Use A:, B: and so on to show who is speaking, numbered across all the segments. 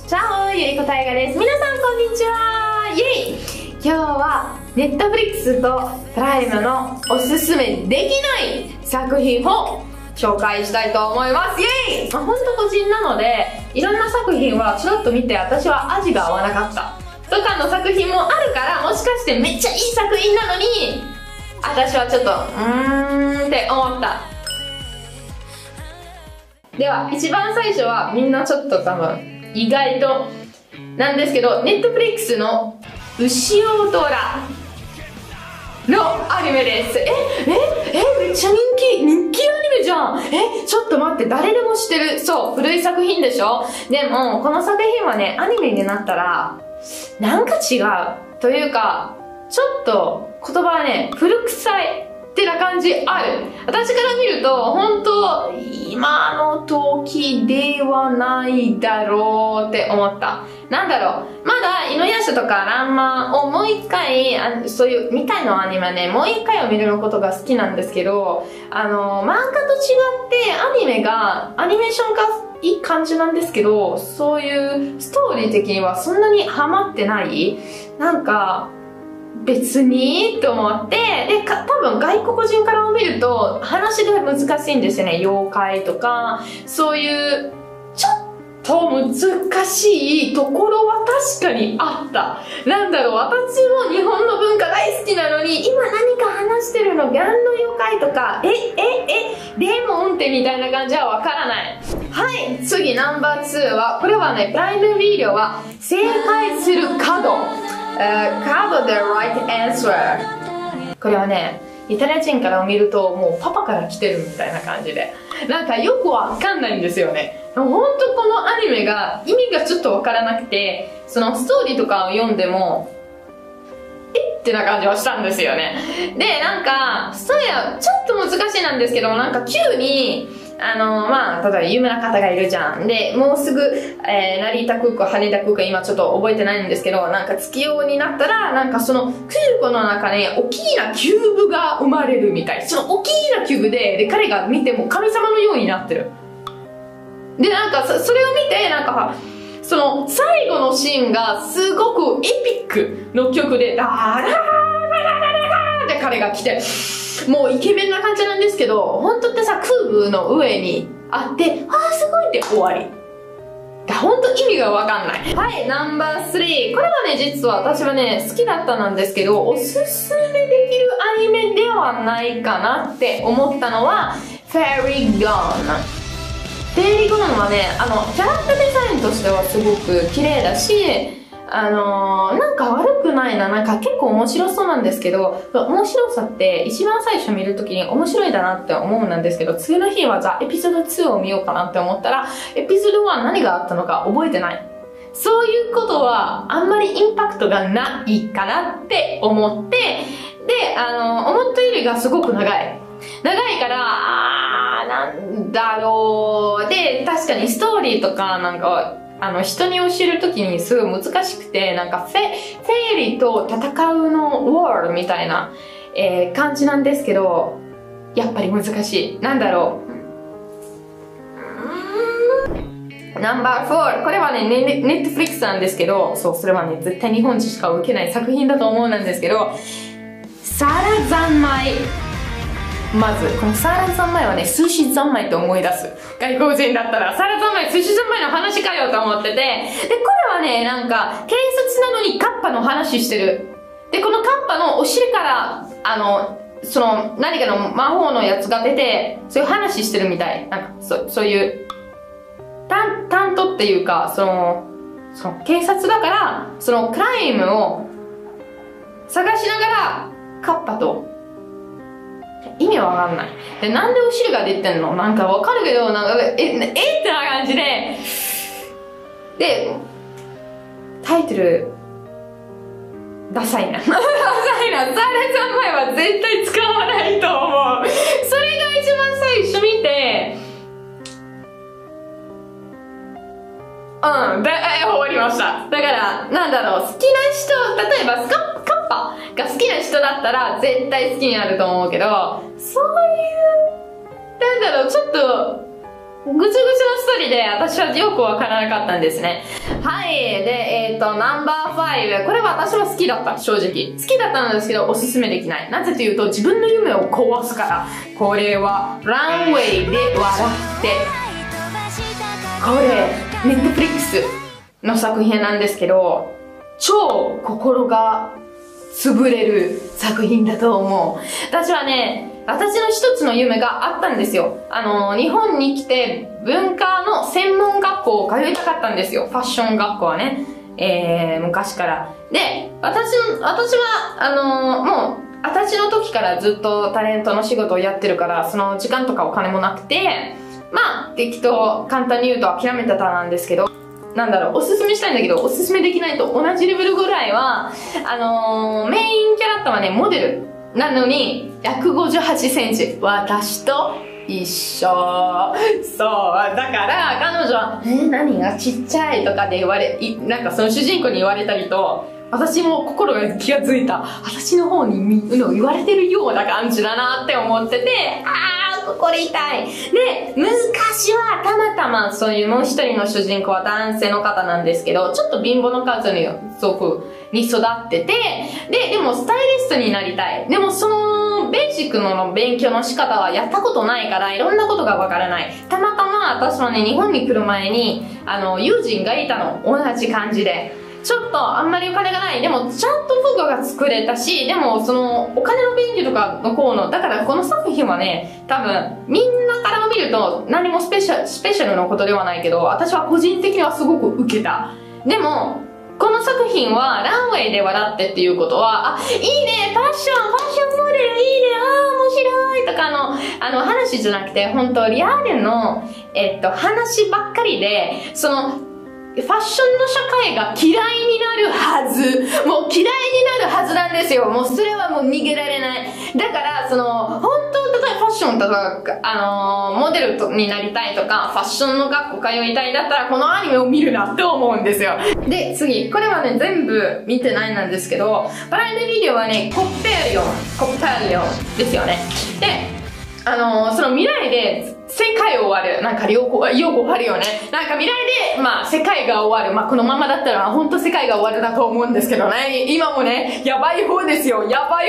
A: チャオ、ゆりこたいがです。皆さんこんにちは。イエイ。今日はネットフリックスとプライムのおすすめできない作品を紹介したいと思います。イエイ。ほんと個人なので、いろんな作品はちょっと見て、私は味が合わなかったとかの作品もあるから、もしかしてめっちゃいい作品なのに私はちょっとって思った。では一番最初はみんなちょっと多分意外となんですけど、ネットフリックスの牛尾虎のアニメです。めっちゃ人気アニメじゃん。ちょっと待って、誰でも知ってる。そう、古い作品でしょ。でもこの作品はね、アニメになったらなんか違うというか、ちょっと言葉はね、古臭いってな感じある。私から見ると本当今の時ではないだろうって思った。なんだろう、まだ犬夜叉とかランマをもう一回そういうみたいなアニメね、もう一回を見ることが好きなんですけど、漫画と違ってアニメーションがいい感じなんですけど、そういうストーリー的にはそんなにハマってない。なんか別にと思って、で多分外国人から見ると話が難しいんですよね。妖怪とかそういうちょっと難しいところは確かにあった。なんだろう、私も日本の文化大好きなのに、今何か話してるのギャンの妖怪とかデーモンってみたいな感じはわからない。はい、次ナンバー2は、これはね、プライムビデオは正解する角角 the right answer。 これはね、イタリア人から見るともうパパから来てるみたいな感じで、なんかよくわかんないんですよね。ほんとこのアニメが意味がちょっとわからなくて、そのストーリーとかを読んでもってな感じはしたんですよね。で、なんかストーリーはちょっと難しいなんですけど、なんか急に例えば有名な方がいるじゃん。で、もうすぐ、成田空港、羽田空港、今ちょっと覚えてないんですけど、なんか月夜になったら、なんかその空港の中に大きなキューブが生まれるみたい。その大きなキューブで、彼が見ても神様のようになってる。で、なんかそれを見て、なんか、その最後のシーンがすごくエピックの曲で、ダーラーララララって彼が来て、もうイケメンな感じなんですけど、本当ってさ、空母の上にあって、すごいって終わり。本当意味がわかんない。はい、ナンバー3。これはね、実は私はね、好きだったなんですけど、おすすめできるアニメではないかなって思ったのは、Fairy Gone。フェイリー・ゴーンはね、キャラクターデザインとしてはすごく綺麗だし、なんか悪くないな、なんか結構面白そうなんですけど、面白さって一番最初見るときに面白いだなって思うんですけど、次の日はじゃあエピソード2を見ようかなって思ったら、エピソード1何があったのか覚えてない。そういうことはあんまりインパクトがないかなって思って、で、思ったよりがすごく長い。長いから、なんだろう。で、確かにストーリーとかなんか、人に教えるときにすごい難しくて、なんかフェイリーと戦うのウォールみたいな、感じなんですけど、やっぱり難しい。なんだろう。ナンバー4。これはね、ネットフリックスなんですけど、そう、それはね、絶対日本人しか受けない作品だと思うんですけど、サラ三昧。まず、このサラ三昧はね、寿司三昧と思い出す。外国人だったら、サラ三昧、寿司三昧の話かよと思ってて、で、これはね、なんか、警察なのにカッパの話してる。で、このカッパのお尻から、その、何かの魔法のやつが出て、そういう話してるみたい。なんか、そういう、担当っていうか、その警察だから、そのクライムを探しながら、カッパと、意味わかんない。で、なんでお尻が出てんの？なんかわかるけど、なんか、ってな感じで、で、タイトル、ダサいな。ダサいな。サラ三昧は絶対使わないと思う。それが一番最初見て、終わりました。だから、なんだろう、好きな人、例えばカッパが好きな人だったら絶対好きになると思うけど、そういう、なんだろう、ちょっと、 ぐつぐつのストーリーで私はよくわからなかったんですね。はい。で、ナンバー5。これは私は好きだった、正直。好きだったんですけど、おすすめできない。なぜというと、自分の夢を壊すから。これは、ランウェイで笑って。これ、ネットフリックスの作品なんですけど、超心が潰れる作品だと思う。私はね、私の一つの夢があったんですよ。日本に来て文化の専門学校を通いたかったんですよ。ファッション学校はね。昔から。で、私は、もう、私の時からずっとタレントの仕事をやってるから、その時間とかお金もなくて、まあ、適当、簡単に言うと諦めてたなんですけど、なんだろう、おすすめしたいんだけど、おすすめできないと同じレベルぐらいは、メインキャラクターはね、モデル。なのに、158センチ。私と一緒。そう。だから、彼女は、何がちっちゃいとかでなんかその主人公に言われたりと、私も心が気がついた。私の方に言われてるような感じだなって思ってて、心痛い。で、昔はたまたまそういうもう一人の主人公は男性の方なんですけど、ちょっと貧乏の数に育ってて、でもスタイリストになりたい。でもそのベーシックの勉強の仕方はやったことないから、いろんなことがわからない。たまたま私はね、日本に来る前に、友人がいたの。同じ感じで。ちょっとあんまりお金がない。でもちゃんと服が作れたし、でもそのお金の勉強とかのこうの、だからこの作品はね、多分みんなから見ると何もスペシャルなことではないけど、私は個人的にはすごく受けた。でも、この作品はランウェイで笑ってっていうことは、いいね、ファッションモデルいいね、面白いとか話じゃなくて、本当リアルの、話ばっかりで、その、ファッションの社会が嫌いになるはず。もう嫌いになるはずなんですよ。もうそれはもう逃げられない。だから、その、本当、例えばファッションとか、モデルになりたいとか、ファッションの学校通いたいだったら、このアニメを見るなって思うんですよ。で、次。これはね、全部見てないなんですけど、プライムビデオはね、コプタリオンですよね。で、その未来で世界終わる。なんかよくあるよね。なんか未来で、まあ世界が終わる。まあこのままだったら本当世界が終わるだと思うんですけどね。今もね、やばい方ですよ。だから、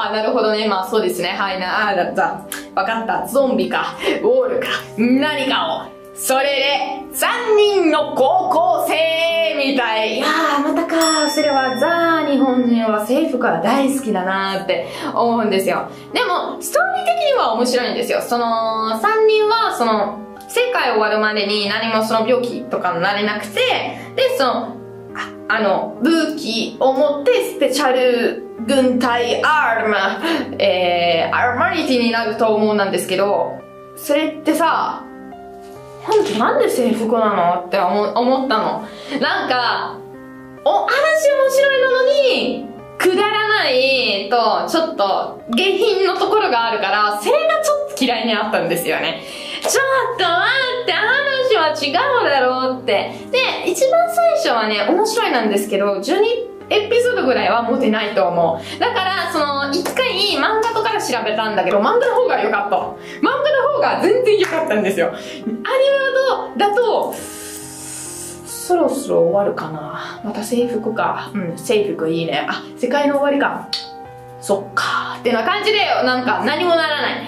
A: なるほどね。まあそうですね。はい、わかった。ゾンビか、ウォールか、何かを。それで、3人の高校生みたい。またか。それは日本人は政府から大好きだなーって思うんですよ。でも、ストーリー的には面白いんですよ。その、3人は、その、世界終わるまでに何もその病気とかになれなくて、で、その、武器を持ってスペシャル軍隊アーマリティになると思うんですけど、それってさ、なんで制服なのって思ったの。なんか、話面白いのに、くだらないと、ちょっと下品のところがあるから、それがちょっと嫌いになったんですよね。ちょっと待って、話は違うだろうって。で、一番最初はね、面白いなんですけど、12エピソードぐらいは持てないと思う。だから、その、一回漫画とかで調べたんだけど、漫画の方が良かった。漫画の方が全然良かったんですよ。アニメだと、そろそろ終わるかな。また制服か。制服いいね。世界の終わりか。そっか。ってな感じで、なんか何もならない。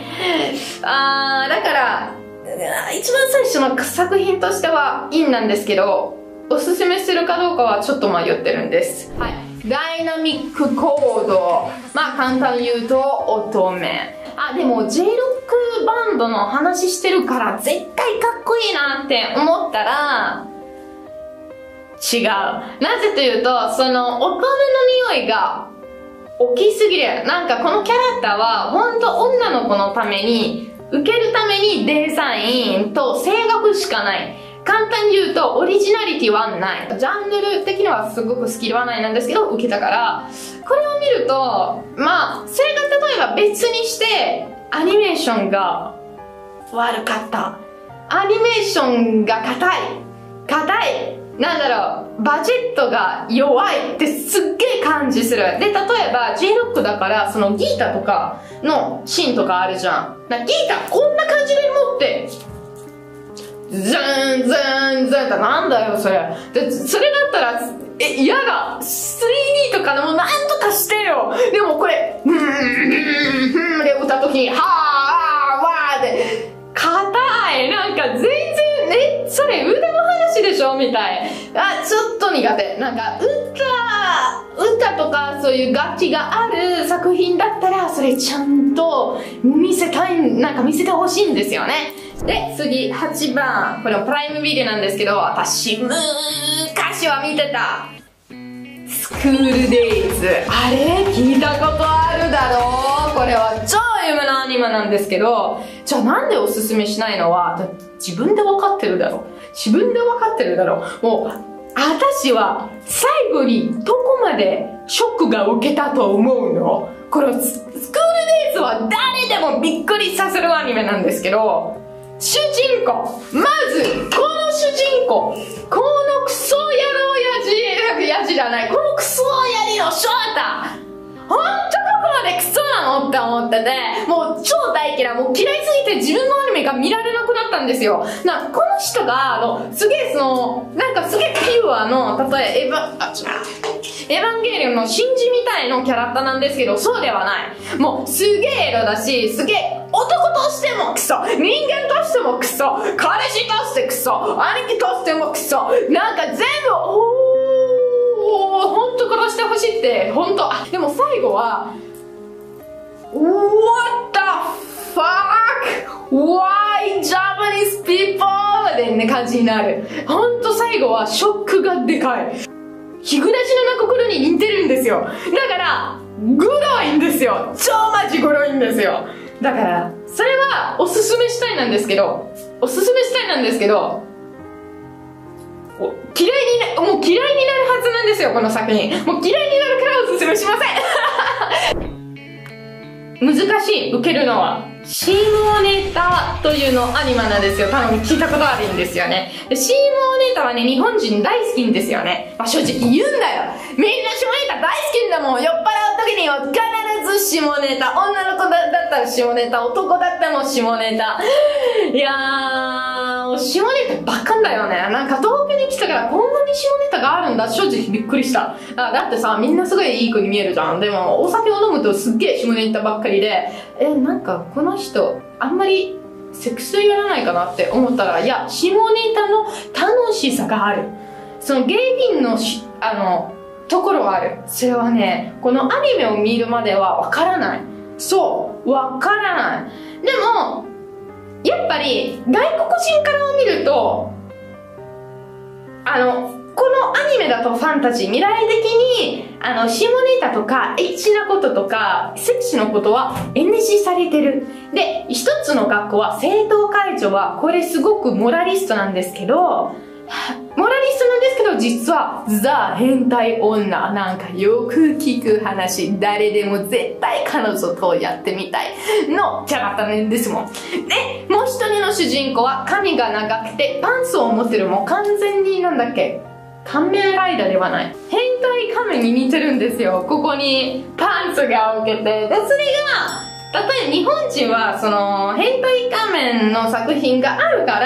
A: だから、一番最初の作品としてはいいんなんですけど、おすすめするかどうかはちょっと迷ってるんです。はい。ダイナミックコード。まあ簡単に言うと、乙女。でも J ロックバンドの話してるから絶対かっこいいなって思ったら、違う。なぜというと、その乙女の匂いが大きすぎる。なんかこのキャラクターは、ほんと女の子のために、受けるためにデザインと声楽しかない。簡単に言うと、オリジナリティはない。ジャンル的にはすごくスキルはないなんですけど、受けたから、これを見ると、まあ、それが例えば別にして、アニメーションが悪かった。アニメーションが硬い。なんだろう、バジェットが弱いってすっげえ感じする。で、例えば J-ROCK だからそのギータとかのシーンとかあるじゃん。ギータこんな感じで持ってズーンズーンズーンってなんだよそれ。で、それだったら、嫌だ 3D とかでもなんとかしてよ。でもこれ、で歌うときに、はー、わーで、硬い。なんか全然、それ腕の話でしょみたい。ちょっと苦手。なんか、歌とかそういう楽器がある作品だったら、それちゃんと見せてほしいんですよね。で、次、8番。これはプライムビデオなんですけど、私、昔は見てた。スクールデイズ。あれ聞いたことあるだろう。これは超有名なアニメなんですけど、じゃあなんでおすすめしないのは、自分で分かってるだろう。もう、私は最後にどこまでショックが受けたと思うの？このスクールデイズは誰でもびっくりさせるアニメなんですけど、主人公、まず、この主人公、このクソ野郎やじじゃない、このクソやりの翔太、ほんとどこまでクソなのって思ってて、もう超大嫌い、もう嫌いすぎて自分のアニメが見られなくなったんですよ。この人が、すげえすげえピュアの、例えエヴァンゲリオンのシンジみたいなキャラクターなんですけど、そうではない。もうすげえエロだし、すげえ男としてもクソ、人間としてもクソ、彼氏としてクソ、兄貴としてもクソ、なんか全部、ほんと殺してほしいって、ほんと。でも最後は、What the fuck? Why Japanese people? でね、感じになる。ほんと最後はショックがでかい。日暮らしの中頃に似てるんですよ。だから、グロいんですよ。超マジグロいんですよ。だから、それはおすすめしたいなんですけど、もう嫌いになるはずなんですよ、この作品。もう嫌いになるからおすすめしません。難しい、受けるのは。シモネタというのアニメなんですよ。多分聞いたことあるんですよね。でシモネタはね、日本人大好きんですよね。正直言うんだよ。みんなシモネタ大好きんだもん。酔っ払う時には必ず下ネタ。女の子だったら下ネタ。男だったらも下ネタ。いやー、下ネタばっかんだよね。なんか東京に来たからこんなに下ネタがあるんだ。正直びっくりした。だってさ、みんなすごいいい子に見えるじゃん。でも、お酒を飲むとすっげえ下ネタばっかりで、なんかこの人、あんまりセックスやらないかなって思ったら、いや、下ネタの楽しさがある。その芸人のところはある。それはね、このアニメを見るまではわからない。そう、わからない。でも、やっぱり外国人から見ると、このアニメだとファンタジー、未来的に、下ネタとか、エッチなこととか、セクシーのことは NG されてる。で、一つの学校は、生徒会長は、これすごくモラリストなんですけど、実はザ変態女、なんかよく聞く話、誰でも絶対彼女とやってみたいのキャラクターなんですもん。で、もう一人の主人公は髪が長くてパンツを持ってる、もう完全に仮面ライダーではない。変態仮面に似てるんですよ。ここにパンツが置けて。で、それが、例えば日本人はその変態仮面の作品があるから、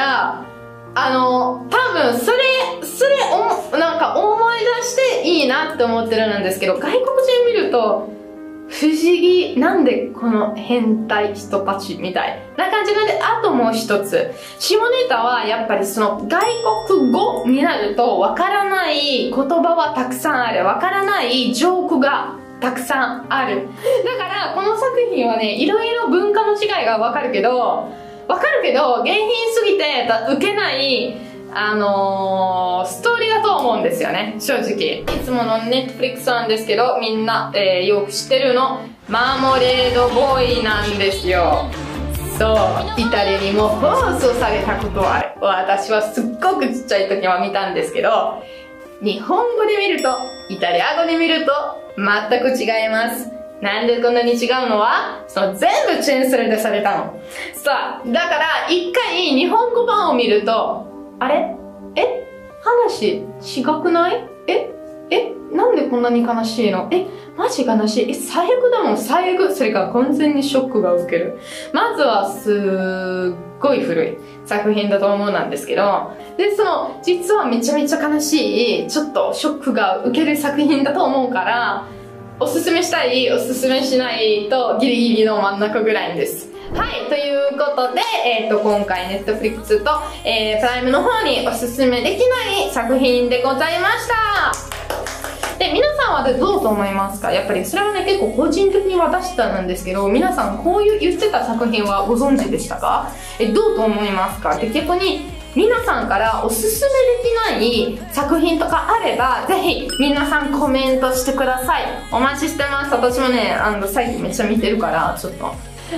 A: 多分なんか思い出していいなって思ってるんですけど、外国人見ると不思議、なんでこの変態人たちみたいな感じなんで。あともう一つ、下ネタはやっぱりその外国語になるとわからない言葉はたくさんある、わからないジョークがたくさんある。だからこの作品はね、いろいろ文化の違いがわかるけど、下品すぎて受けないストーリーだと思うんですよね、正直。いつものネットフリックスなんですけど、みんな、よく知ってるの、マーモレードボーイなんですよ。そう、イタリアにも放送されたことはある。私はすっごくちっちゃい時は見たんですけど、日本語で見ると、イタリア語で見ると、全く違います。なんでこんなに違うのは、全部チェンスレでされたの。さあ、だから一回日本語版を見ると、あれ話違くない？ なんでこんなに悲しいの？マジ悲しい。最悪だもん、最悪。それから完全にショックが受ける。まずはすっごい古い作品だと思うなんですけど、で、実はめちゃめちゃ悲しい、ちょっとショックが受ける作品だと思うから、おすすめしたい、おすすめしないとギリギリの真ん中ぐらいです。はい、ということで、今回 Netflix と、プライムの方におすすめできない作品でございました。で、皆さんはどうと思いますか？やっぱりそれはね、結構個人的には出したんですけど、皆さんこういう言ってた作品はご存知でしたか？どうと思いますか？で、逆に皆さんからおすすめできない作品とかあれば、ぜひ皆さんコメントしてください。お待ちしてます。私もね、最近めっちゃ見てるから、ちょっと。はい、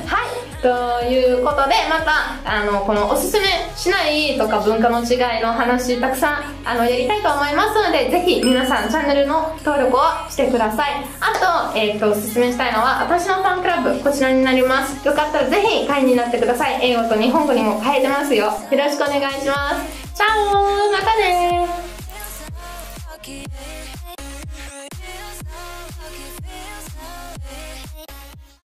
A: ということで、また、このおすすめしないとか文化の違いの話、たくさん、やりたいと思いますので、ぜひ皆さんチャンネルの登録をしてください。あと、おすすめしたいのは、私のファンクラブ、こちらになります。よかったらぜひ会員になってください。英語と日本語にも変えてますよ。よろしくお願いします。チャオー、またねー。